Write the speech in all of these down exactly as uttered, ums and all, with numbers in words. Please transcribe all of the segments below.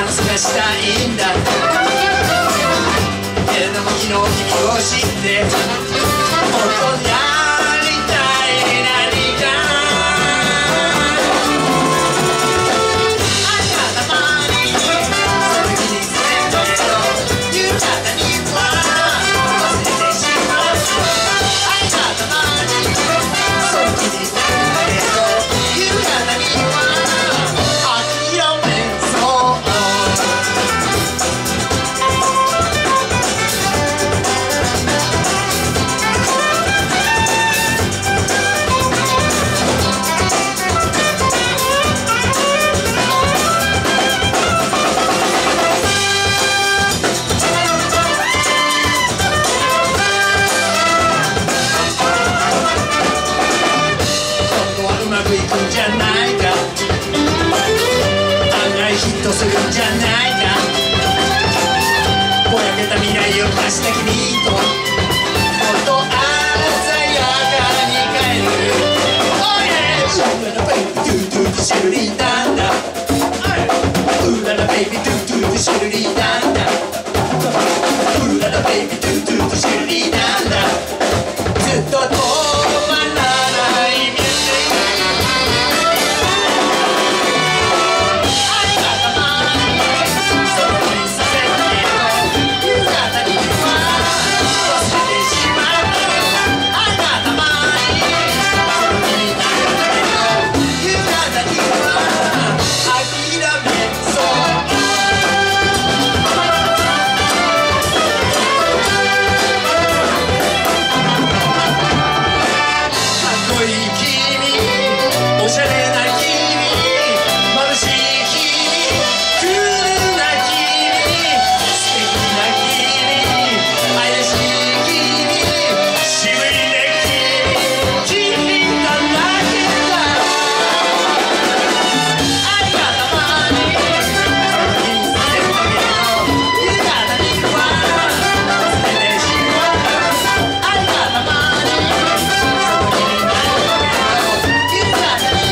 スがしたいんだ。けれども昨日君を知ってもっとやりたい何か。ありがたまにその日にすれたけど夕方には忘れてしまう。ありがたまにその日にすれたけど夕方には諦めそう。いくんじゃないか、案外ヒットするんじゃないか。ぼやけた未来を貸した君ともっと鮮やかに変える。Oh yeah! うららベイビードゥドゥドゥシルリーなんだ。うららベイビードゥドゥドゥシルリーなんだ。うららベイビードゥドゥドゥシルリーなんだ。ずっと止まらないミュージック。おしゃれな君、眩しい君、クールな君、素敵な君、怪しい君、渋いね君、君が泣けた。ありがたまにその日にさせるけど夕方には忘れてしまう。ありがたまにその日になるけど夕方に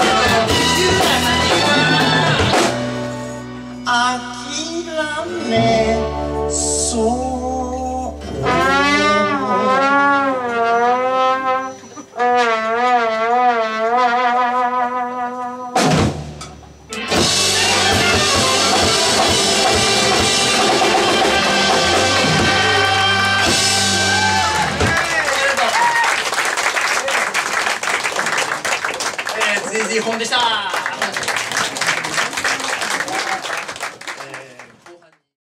諦め